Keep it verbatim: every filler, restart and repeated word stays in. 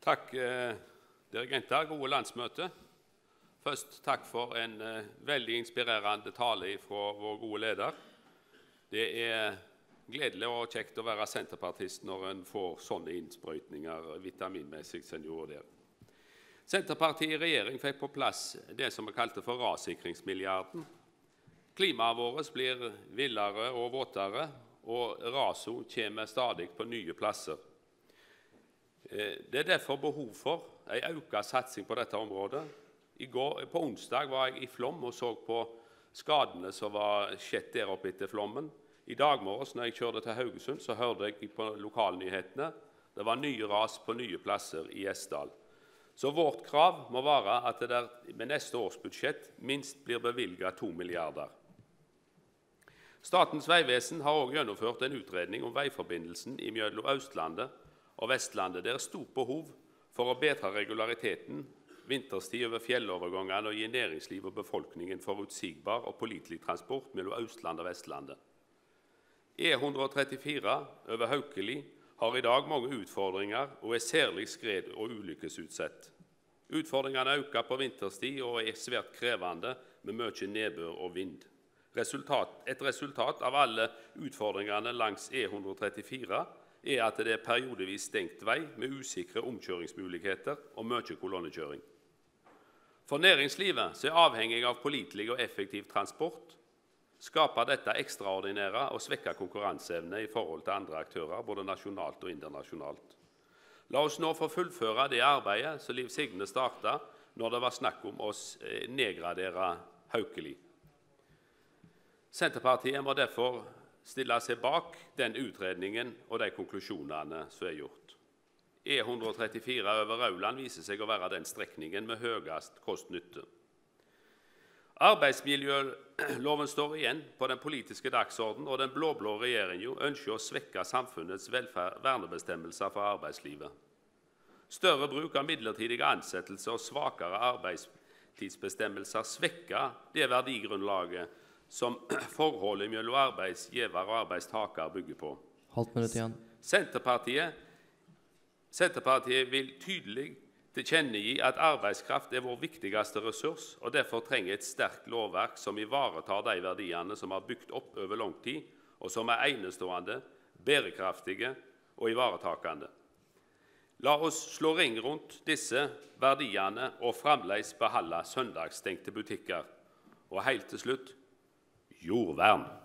Takk, eh, dirigenter, gode landsmøte. Først takk for en eh, veldig inspirerende tale fra vår gode leder. Det er gledelig og kjekt å være senterpartist når en får sånne innsprøytninger vitaminmessig som en gjorde der. Senterpartiet i regjering fikk på plass det som vi kalte for rassikringsmilliarden. Klimaet vårt blir villere og våtere, og raso kommer stadig på nye plasser. Det er derfor behov for en økt satsing på dette området. I går, på onsdag var jeg i Flåm og så på skadene som var skjedd der oppe etter flommen. I dag morges når jeg kjørte til Haugesund, så hørte jeg på lokalnyhetene. Det var nye ras på nye plasser i Gjesdal. Så vårt krav må være at det der med neste års budsjett minst blir bevilget to milliarder. Statens vegvesen har også gjennomført en utredning om veiforbindelsen mellom Østlandet og Vestlandet. Det er stort behov for å bedre regulariteten vinterstid over fjellovergangene og gi næringsliv og befolkningen forutsigbar og pålitelig transport mellom Østlandet og Vestlandet. E ett trettifire over Haukeli har i dag mange utfordringer og er særlig skred- og ulykkesutsatt. Utfordringene øker på vinterstid og er svært krevende med mye nedbør og vind. Resultat, et resultat av alle utfordringene langs E ett trettifire er at det er periodevis stengt vei med usikre omkjøringsmuligheter og mye kolonnekjøring. For næringslivet som er avhengig av pålitelig og effektiv transport, skaper dette ekstraordinære og svekket konkurranseevne i forhold til andre aktører, både nasjonalt og internasjonalt. La oss nå få fullføre det arbeidet som Liv Signe startet når det var snakk om å nedgradere Haukeli. Senterpartiet må derfor stille seg bak den utredningen og de konklusjonene som er gjort. E ett trettifire over Rauland viser seg å være den strekningen med høyest kost-nytte. Arbeidsmiljøloven står igjen på den politiske dagsordenen, og den blå-blå regjeringen ønsker å svekke samfunnets vernebestemmelser for arbeidslivet. Større bruk av midlertidige ansettelser og svakere arbeidstidsbestemmelser svekker det verdigrunnlaget som forholdet mellom arbeidsgiver og arbeidstaker bygger på. Halvt minutt igjen. Senterpartiet, Senterpartiet vil tydelig tilkjennegi at arbeidskraft er vår viktigste ressurs, og derfor trenger et sterkt lovverk som ivaretar de verdiene som har bygd opp over lang tid, og som er enestående, bærekraftige og ivaretakende. La oss slå ring rundt disse verdiene og fremdeles beholde søndagsstengte butikker. Og helt til slutt, jordvern.